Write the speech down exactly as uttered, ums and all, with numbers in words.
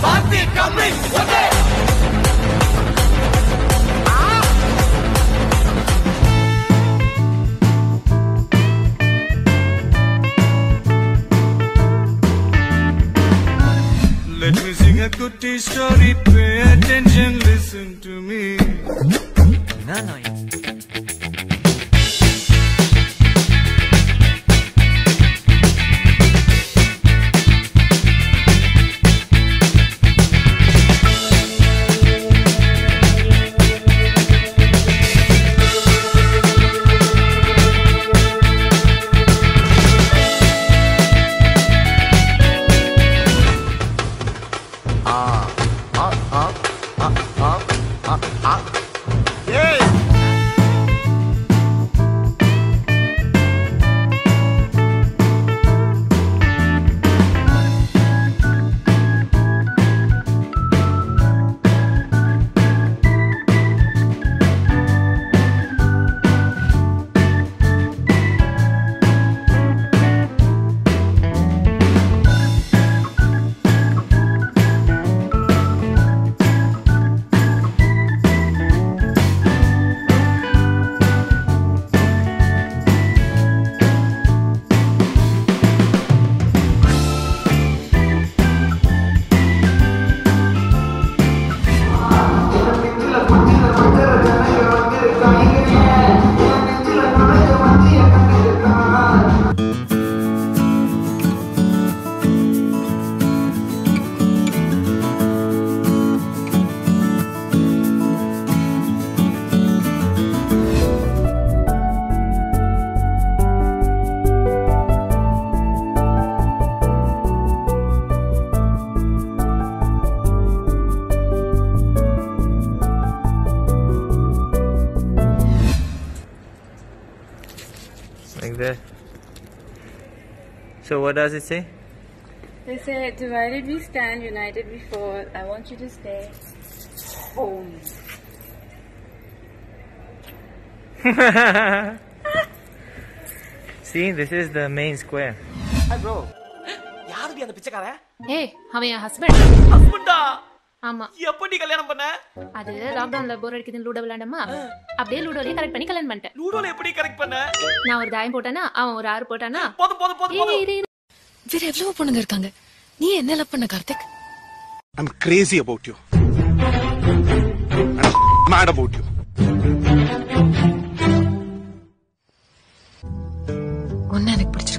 Bhakti coming. Okay. Let me sing a Kutty story. Pay attention, listen to me. No, no. Like that. So what does it say? They say, divided we stand, united we fall. I want you to stay home. See, this is the main square. Hi bro. யாரு அந்த பிச்சைக்காரன்? ஏய், அவன் என் husband. ஹஸ்பண்டா? ஆமா. எப்படி கல்யாணம் பண்ண? அது லாக்டவுன்ல போர் அடிக்குதுன்னு லூடோ விளையாண்டமா. அப்படியே லூடோலயே கரெக்ட் பண்ணி கல்யாணம் பண்ணிட்டேன். லூடோல எப்படி கரெக்ட் பண்ண? நான் ஒரு தாயம் போட்டானா, அவன் ஒரு ஆறு போட்டானா. போதும் போதும் போதும் போதும். வேற எவ்வளவு பொண்ணுங்க இருக்காங்க. நீ என்ன லவ் பண்ண Karthik? I'm crazy about you. I'm mad about you. உன்னை எனக்கு பிடிச்சிருக்கு.